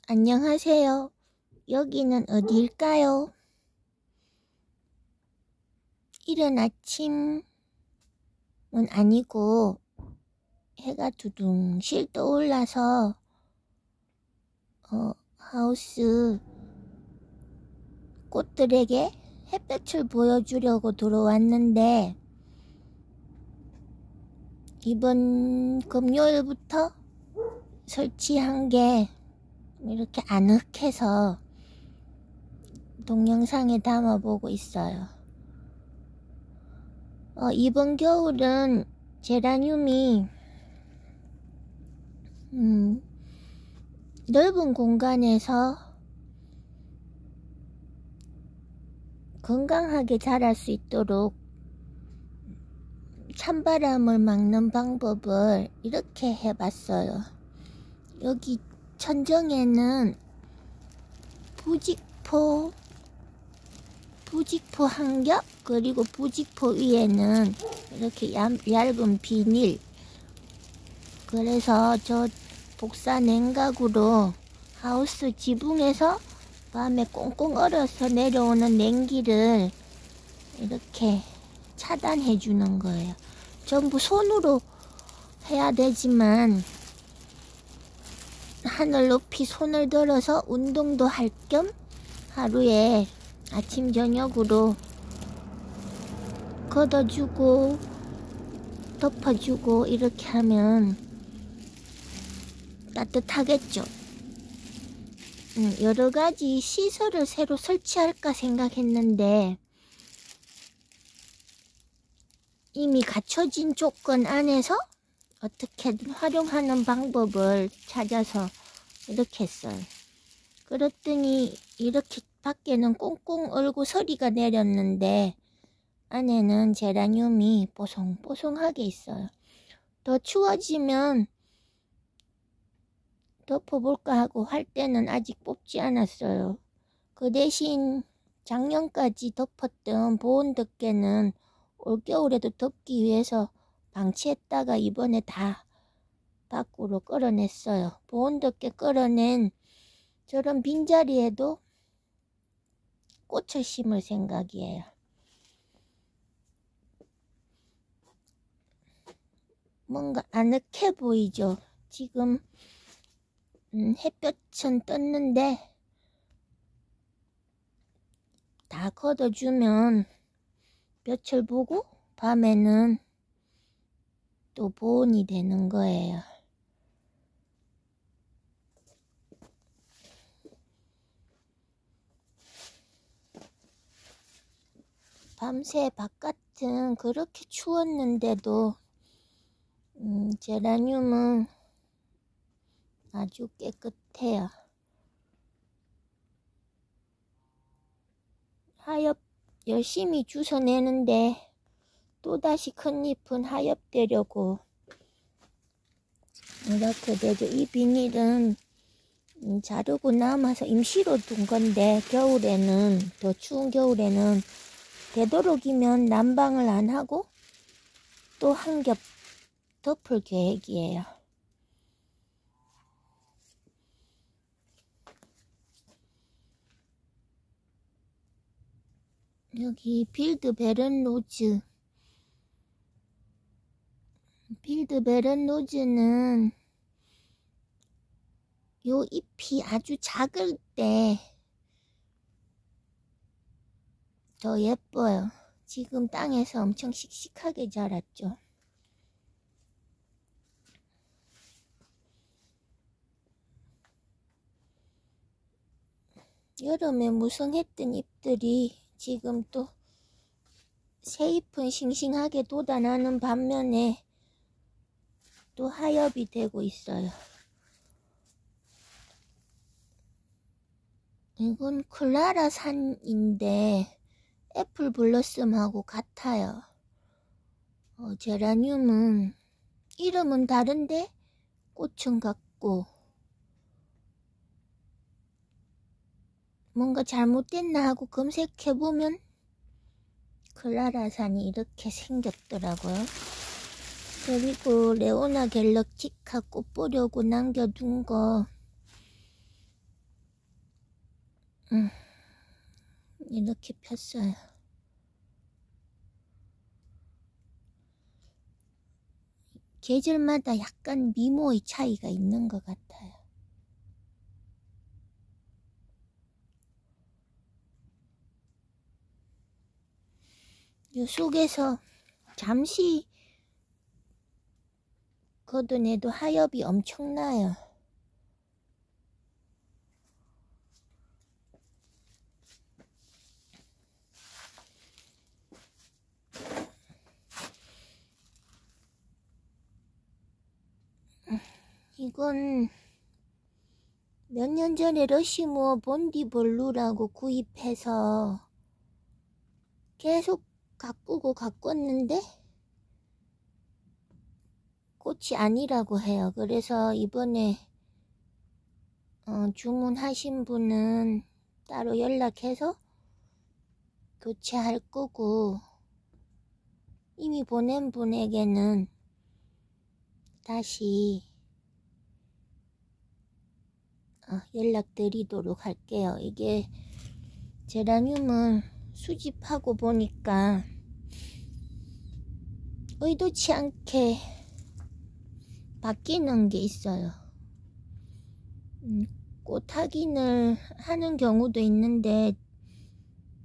안녕하세요. 여기는 어디일까요? 이른 아침은 아니고 해가 두둥실 떠올라서 하우스 꽃들에게 햇볕을 보여주려고 들어왔는데 이번 금요일부터 설치한 게 이렇게 아늑해서 동영상에 담아보고 있어요. 이번 겨울은 제라늄이 넓은 공간에서 건강하게 자랄 수 있도록 찬바람을 막는 방법을 이렇게 해봤어요. 여기 천정에는 부직포 한 겹, 그리고 부직포 위에는 이렇게 얇은 비닐, 그래서 저 복사 냉각으로 하우스 지붕에서 밤에 꽁꽁 얼어서 내려오는 냉기를 이렇게 차단해 주는 거예요. 전부 손으로 해야 되지만 하늘 높이 손을 들어서 운동도 할 겸 하루에 아침 저녁으로 걷어주고 덮어주고 이렇게 하면 따뜻하겠죠. 여러가지 시설을 새로 설치할까 생각했는데 이미 갖춰진 조건 안에서 어떻게든 활용하는 방법을 찾아서 이렇게 했어요. 그랬더니 이렇게 밖에는 꽁꽁 얼고 서리가 내렸는데 안에는 제라늄이 뽀송뽀송하게 있어요. 더 추워지면 덮어볼까 하고 할 때는 아직 뽑지 않았어요. 그 대신 작년까지 덮었던 보온덮개는 올겨울에도 덮기 위해서 방치했다가 이번에 다 밖으로 끌어냈어요. 보온덮개 끌어낸 저런 빈자리에도 꽃을 심을 생각이에요. 뭔가 아늑해 보이죠? 지금 햇볕은 떴는데 다 걷어주면 볕을 보고 밤에는 또 보온이 되는 거예요. 밤새 바깥은 그렇게 추웠는데도 제라늄은 아주 깨끗해요. 하엽 열심히 주워내는데 또다시 큰 잎은 하엽되려고 이렇게 되죠. 이 비닐은 자르고 남아서 임시로 둔 건데 겨울에는, 더 추운 겨울에는 되도록이면 난방을 안 하고 또 한 겹 덮을 계획이에요. 여기 빌드베른로즈는 요 잎이 아주 작을 때 더 예뻐요. 지금 땅에서 엄청 씩씩하게 자랐죠. 여름에 무성했던 잎들이 지금 또 새 잎은 싱싱하게 돋아나는 반면에 또 하엽이 되고 있어요. 이건 클라라산인데 애플 블러썸하고 같아요. 제라늄은 이름은 다른데 꽃은 같고 뭔가 잘못됐나 하고 검색해보면 클라라산이 이렇게 생겼더라고요. 그리고 레오나 갤럭티카 꽃 보려고 남겨둔 거 이렇게 폈어요. 계절마다 약간 미모의 차이가 있는 것 같아요. 이 속에서 잠시 걷어내도 하엽이 엄청나요. 이건 몇 년 전에 러시무어 본디볼루라고 구입해서 계속 가꾸었는데 꽃이 아니라고 해요. 그래서 이번에 주문하신 분은 따로 연락해서 교체할 거고, 이미 보낸 분에게는 다시 연락드리도록 할게요. 이게 제라늄을 수집하고 보니까 의도치 않게 바뀌는 게 있어요. 꽃 확인을 하는 경우도 있는데